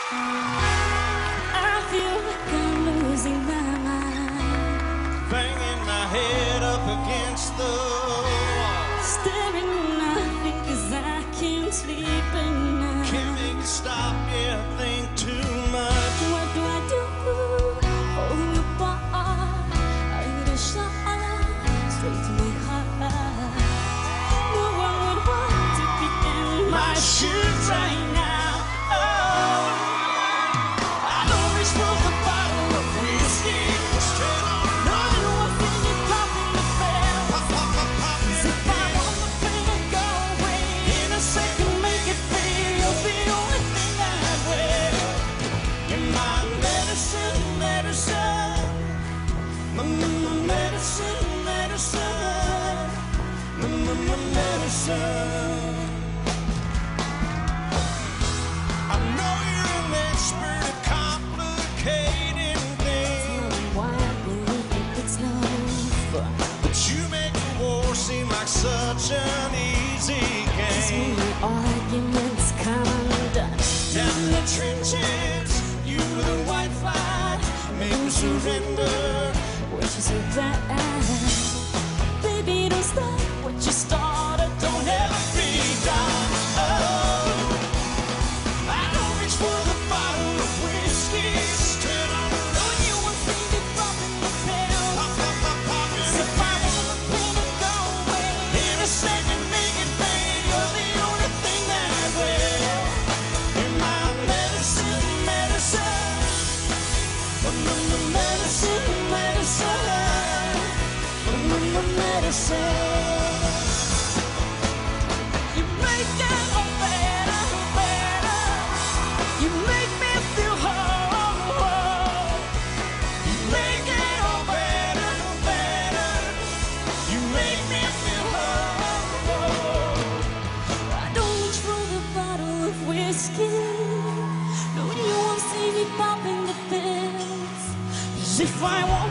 I feel like I'm losing my mind, banging my head up against the wall, staring at nothing 'cause I can't sleep at night. can't make it stop, yeah, think too much. What do I do? Holding your bar, I need a shot straight to my heart. No one would want to be in my shoes right now. Oh, I don't reach for the bottle of whiskey. No, you won't see me popping the bell. If I want the pain to go away in a second, make it feel the only thing I wear. You're my medicine, medicine, my medicine, medicine, my medicine. I know you're an expert at complicating things, Why I believe it's no fun. but you make the war seem like such an easy Cause when game. the arguments come undone, Down in the trenches, you the white flag, make me surrender. which is so bad. Baby, don't stop what you started, don't ever be done. Oh, I don't reach for the bottle of whiskey, straight on the no, you won't see me dropping the pill. pop, pop, pop, pop, If I want the pain to go away in a second, make it fade. You're the only thing that I wear. You're my medicine, medicine, my medicine, medicine, my medicine. you make it all better, better. You make me feel whole. You make it all better, better. You make me feel whole. I don't reach for the bottle of whiskey. No, you won't see me popping the pills. 'Cause if I want